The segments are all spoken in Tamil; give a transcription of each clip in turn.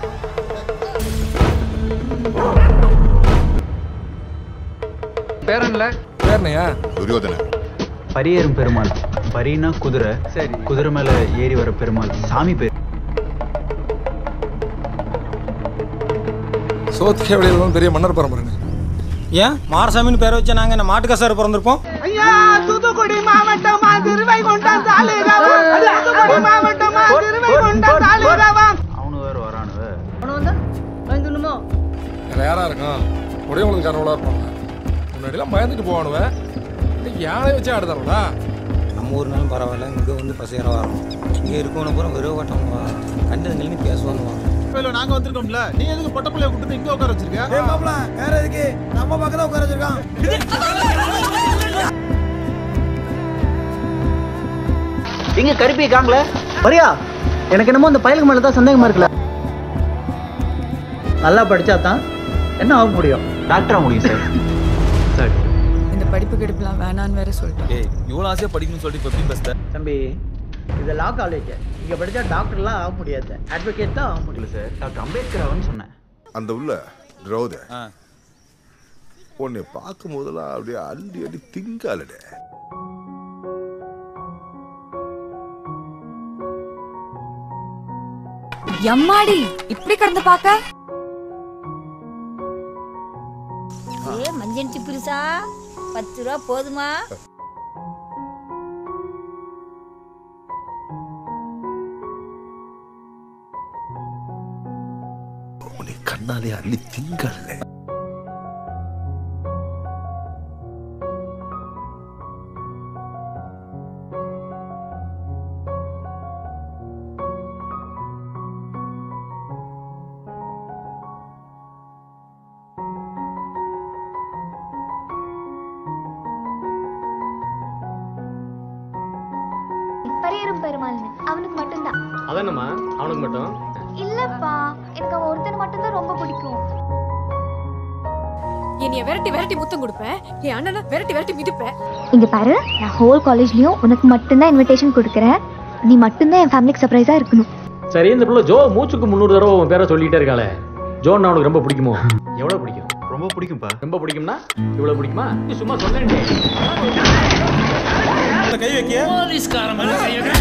பேரன்ல பேரனையா? துரியோதன. பரியேறும் பெருமாள். பரினா குதிரை. சரி. குதிரை மேல ஏறி வர பெருமாள். சாமி பேர். சோத்துக்கே வெளியே பெரிய மன்னர் பரம்பரைங்க. ஏன் மாரசாமின்னு பேரை வச்சா நாங்க என்ன மாட்டுக்காசார பிறந்திருப்போம்? ஐயா, தூத்துக்குடி மாவட்டம் திருவைகுண்டம் தாலுகாவா. தூத்துக்குடி மாவட்டம் திருவைகுண்டம் தாலுகாவா. அவனு வேற வரானுவ. அவன வந்தா வந்துணுமோ? வேற யாரா இருக்கும்? உடையவங்களுக்கு காரணங்களா இருப்பாங்க. முன்னாடிலாம் பயந்துட்டு போவானுவ. யானை வச்சு ஆடுதானடா. நம்ம ஊர்னாலும் பரவாயில்ல, இங்கே வந்து பசையற வரோம். இங்கே இருக்கவன பூரா வெறும் கட்டணுவா. கண்டதுங்களுக்கு பேசுவானுவா. நாங்க வந்திருக்கோம்ல, நீ எதுக்கு பொட்ட பிள்ளைய கூப்பிட்டு இங்க உட்கார வச்சிருக்க? ஏய் மாப்ள, வேற எதுக்கு? நம்ம பக்கத்துல உட்கார வச்சிருக்கான். இங்க கருப்பி இருக்காங்களே. பரியா, எனக்கு என்னமோ இந்த பயலுக்கு மேல தான் சந்தேகமா இருக்குல்ல. நல்லா படிச்சா தான் என்ன ஆக முடியும்? டாக்டர் ஆக முடியும் சார். சார் இந்த படிப்பு கெடுப்பலாம் வேணான்னு வேற சொல்லிட்டேன். ஏய், இவ்வளவு ஆசையா படிக்கணும்னு சொல்லிட்டு இப்ப எப்படி பேசுற? தம்பி, இது லா காலேஜ். இங்க படிச்சா டாக்டர்லாம் ஆக முடியாது, அட்வொகேட் தான் ஆக முடியல சார். டாக்டர் அம்பேத்கர் ஆகும்னு சொன்னேன். அந்த உள்ள ரோத உன்னை பார்க்கும் போதெல்லாம் அப்படியே அள்ளி அள்ளி திங்காலடே. எம்மாடி இப்படி கடந்து பாக்க. ஏ மஞ்சள் புரிசா 10 ரூபா போதுமா? உன்னை கண்ணாலே அள்ளி திங்கல்ல. பரியேறும் பெருமாள் அவனுக்கு மட்டும்தான். அதனமா அவனுக்கு மட்டும் இல்லப்பா, எனக்கு அவன் ஒருத்தனை மட்டும்தான் ரொம்ப பிடிக்கும். என்னைய விரட்டி விரட்டி முத்தம் கொடுப்பேன், என் அண்ணனை விரட்டி விரட்டி மிதிப்பேன். இங்க பாரு, நான் ஹோல் காலேஜ்லயும் உனக்கு மட்டும்தான் இன்விடேஷன் கொடுக்குறேன். நீ மட்டும்தான் என் ஃபேமிலிக்கு சர்ப்ரைஸா இருக்கணும். சரி, இந்த பிள்ளை ஜோ மூச்சுக்கு 300 தடவை உன் பேரை சொல்லிட்டே இருக்காளே. ஜோன்னா அவனுக்கு ரொம்ப பிடிக்குமோ? எவ்வளவு பிடிக்கும்? ரொம்ப பிடிக்கும்பா. ரொம்ப பிடிக்கும்னா இவ்வளவு பிடிக்குமா? நீ சும்மா சொன்னேன். கை வைக்க போலீஸ்காரன் மேல கை வைக்க.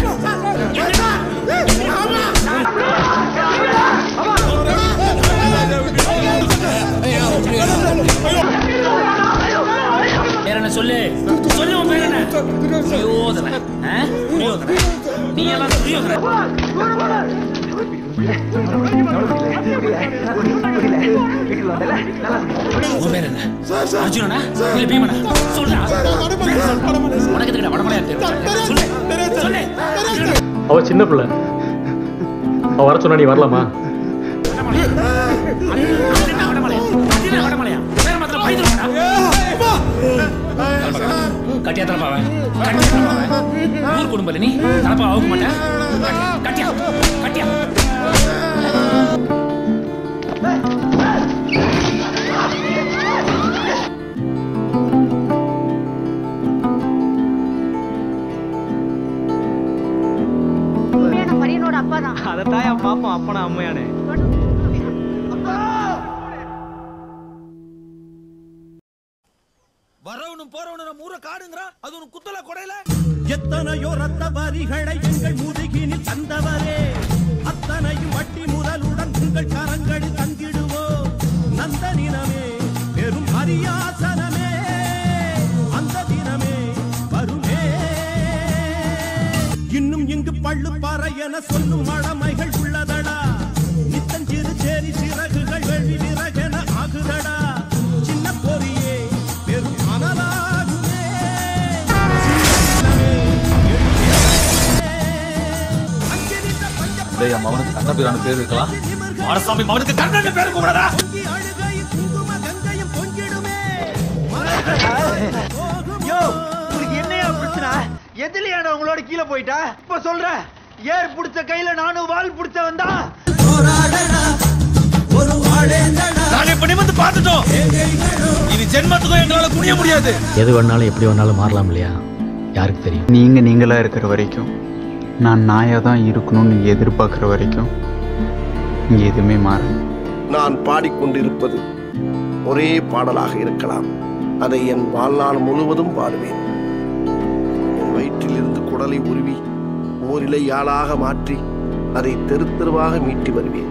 பேர் என்ன சொல்லு? சொல்லு உன் பேர் என்ன? துரியோதன. துரியோதன. நீ எல்லாம் துரியோதன. உன் பேர் என்ன? அர்ஜுனனா இல்ல பீமனா? சொல்றா. உனக்கு எதுக்குடா வடமலையா தெரியும்? சொல்லு. சொல்லு. அவ சின்ன பிள்ளை. அவ வர சொன்னா நீ வரலாமா? கட்டியா தலப்பாவன் ஊர் குடும்பம் நீ தலப்பா ஆக மாட்டேன். கட்டியா கட்டியா பரியனோட அப்பா தான். அதத்தான் என் பாப்போம் அப்பனா அம்மையானே. வரவனும் போறவனும் நம்ம ஊரை காடுங்கிறான். அது ஒரு குத்தல கொடையில எத்தனையோ ரத்த வரிகளை எங்கள் முதுகினில் தந்தவரே, அத்தனையும் வட்டி முதலுடன் உங்கள் கரங்களில் தந்திடுவோம். நந்த தினமே பெரும் அரியாசனமே, அந்த தினமே வருமே. இன்னும் இங்கு பள்ளு பாறை என சொல்லும் மழமைகள் உள்ளதடா. நித்தஞ்சிறு சேரி சிறகுகள் வெள்ளி விறகென ஆகுதடா. சின்ன பொறியே பெரும் அனலாகுமே. அவனுக்கு கண்ணபிரான பேர் இருக்கலாம். மாரசாமி அவனுக்கு கண்ணன் பேர் கூடாதா? என்னையா பிரச்சனை? எதுலயான உங்களோட கீழே போயிட்டா? இப்ப சொல்ற ஏர் புடிச்ச கையில நானும் வால் புடிச்ச வந்தா நாங்க இப்ப நிமிர்ந்து பார்த்துட்டோம். இனி ஜென்மத்துக்கும் எங்களால குனிய முடியாது. எது வேணாலும் எப்படி வேணாலும் மாறலாம் இல்லையா? யாருக்கு தெரியும்? நீங்களா இருக்கிற வரைக்கும், நான் நாயா தான் இருக்கணும்னு எதிர்பார்க்குற வரைக்கும் இங்கே எதுவுமே மாறல. நான் பாடிக்கொண்டிருப்பது ஒரே பாடலாக இருக்கலாம். அதை என் வாழ்நாள் முழுவதும் பாடுவேன். என் வயிற்றில் இருந்து குடலை உருவி ஓரிலை யாழாக மாற்றி அதை தெரு தெருவாக மீட்டி வருவேன்.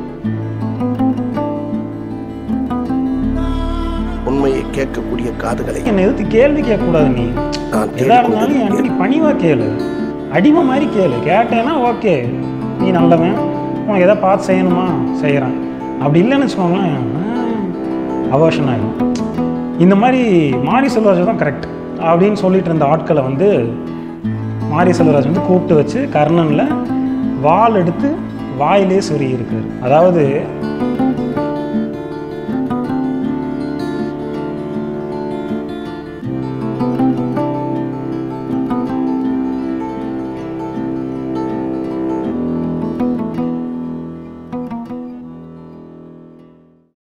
உண்மையை கேட்கக்கூடிய காதுகளை என்னை எதிர்த்து கேள்வி கேட்கக்கூடாது. நீ எதா இருந்தாலும் என்கிட்ட நீ பணிவா கேளு, அடிமை மாதிரி கேளு. கேட்டேன்னா ஓகே, நீ நல்லவன், உனக்கு எதாவது பார்த்து செய்யணுமா செய்கிறேன். அப்படி இல்லைன்னு வச்சுக்கோங்களேன், அவர்ஷன் ஆகிடும். இந்த மாதிரி மாரி செல்வராஜ் தான் கரெக்ட் அப்படின்னு சொல்லிட்டு இருந்த ஆட்களை வந்து மாரி செல்வராஜ் வந்து கூப்பிட்டு வச்சு கர்ணனில் வாள் எடுத்து வாயிலே சொருகி இருக்காரு. அதாவது